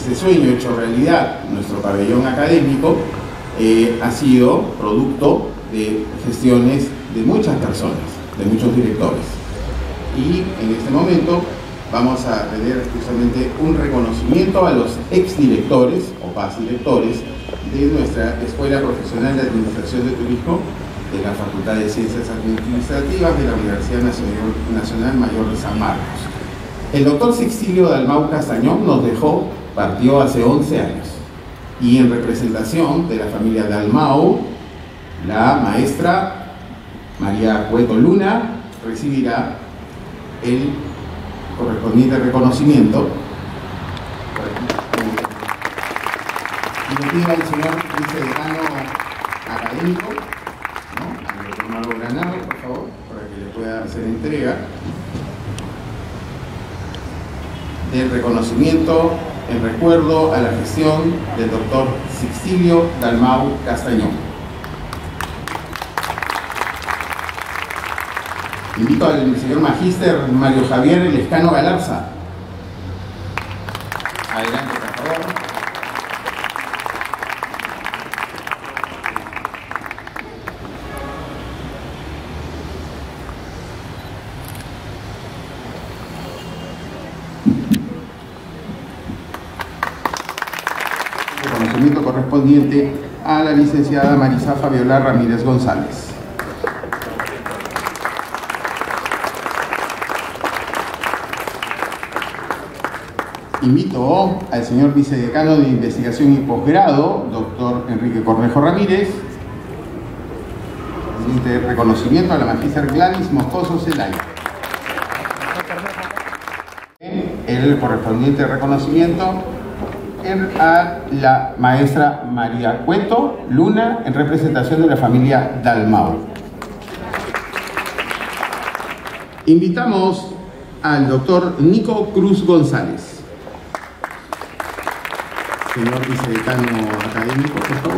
este sueño hecho realidad, nuestro pabellón académico, ha sido producto de gestiones de muchas personas, de muchos directores. Y en este momento vamos a tener justamente un reconocimiento a los exdirectores o paz directores de nuestra Escuela Profesional de Administración de Turismo de la Facultad de Ciencias Administrativas de la Universidad Nacional Mayor de San Marcos. El doctor Sixtilio Dalmau Castañón nos dejó, partió hace 11 años. Y en representación de la familia Dalmau, la maestra María Cueto Luna recibirá el correspondiente reconocimiento. Y le pido al señor vicedecano académico, al doctor Mauro Granado, por favor, para que le pueda hacer entrega del reconocimiento en recuerdo a la gestión del doctor Sixtilio Dalmau Castañón. Invito al señor magíster Mario Javier Lescano Galarza. Adelante, por favor. Reconocimiento correspondiente a la licenciada Marisa Fabiola Ramírez González. Invito al señor vicedecano de Investigación y Posgrado, doctor Enrique Cornejo Ramírez, de reconocimiento a la magíster Gladys Moscoso Zelaya. El correspondiente reconocimiento a la maestra María Cueto Luna en representación de la familia Dalmau. Invitamos al doctor Nico Cruz González. Señor vicedecano académico, por favor.